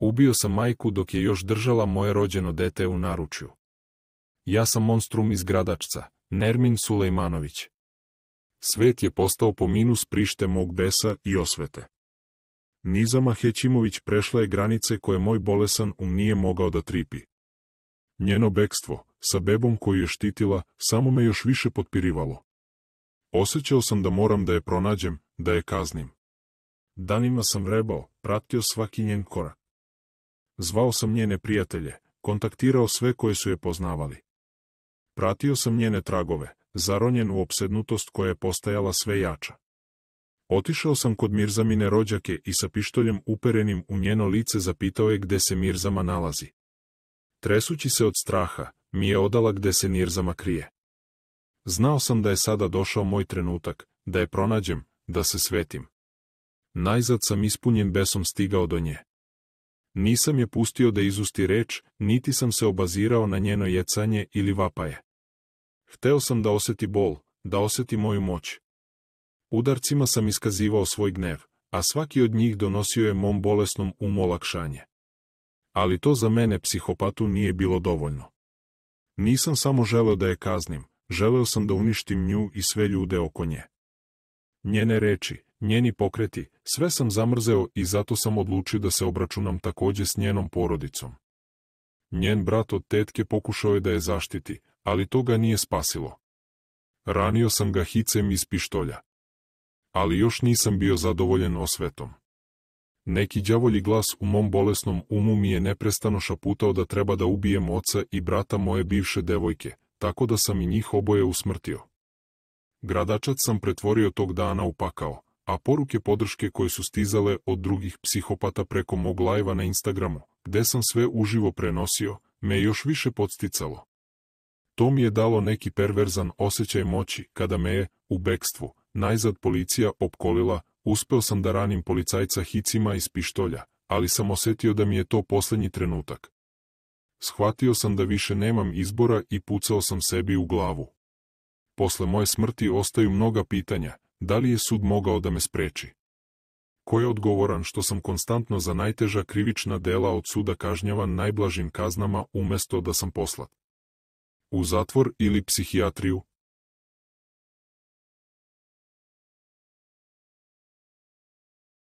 Ubio sam majku dok je još držala moje rođeno dete u naručju. Ja sam monstrum iz Gradačca, Nermin Sulejmanović. Svet je postao po minus prište mog besa i osvete. Nizama Hećimović prešla je granice koje moj bolesan nije mogao da tripi. Njeno bekstvo, sa bebom koju je štitila, samo me još više potpirivalo. Osjećao sam da moram da je pronađem, da je kaznim. Danima sam vrebao, pratio svaki njen korak. Zvao sam njene prijatelje, kontaktirao sve koje su je poznavali. Pratio sam njene tragove, zaronjen u opsednutost koja je postajala sve jača. Otišao sam kod Mirzamine rođake i sa pištoljem uperenim u njeno lice zapitao je gde se Mirzama nalazi. Tresući se od straha, mi je odala gde se Mirzama krije. Znao sam da je sada došao moj trenutak, da je pronađem, da se svetim. Najzad sam ispunjen besom stigao do nje. Nisam je pustio da izusti reč, niti sam se obazirao na njeno jecanje ili vapaje. Hteo sam da oseti bol, da oseti moju moć. Udarcima sam iskazivao svoj gnev, a svaki od njih donosio je mom bolesnom umu olakšanje. Ali to za mene, psihopatu, nije bilo dovoljno. Nisam samo želeo da je kaznim, želeo sam da uništim nju i sve ljude oko nje. Njene reči, njeni pokreti, sve sam zamrzeo i zato sam odlučio da se obračunam takođe s njenom porodicom. Njen brat od tetke pokušao je da je zaštiti, ali to ga nije spasilo. Ranio sam ga hicem iz pištolja. Ali još nisam bio zadovoljen osvetom. Neki đavolji glas u mom bolesnom umu mi je neprestano šaputao da treba da ubijem oca i brata moje bivše devojke, tako da sam i njih oboje usmrtio. Gradačac sam pretvorio tog dana u pakao, a poruke podrške koje su stizale od drugih psihopata preko mog lajva na Instagramu, gde sam sve uživo prenosio, me još više podsticalo. To mi je dalo neki perverzan osjećaj moći kada me je, u bekstvu, najzad policija opkolila. Uspeo sam da ranim policajca hicima iz pištolja, ali sam osetio da mi je to poslednji trenutak. Shvatio sam da više nemam izbora i pucao sam sebi u glavu. Posle moje smrti ostaju mnoga pitanja, da li je sud mogao da me spreči? Ko je odgovoran što sam konstantno za najteža krivična dela od suda kažnjavan najblažim kaznama umesto da sam poslat u zatvor ili psihijatriju?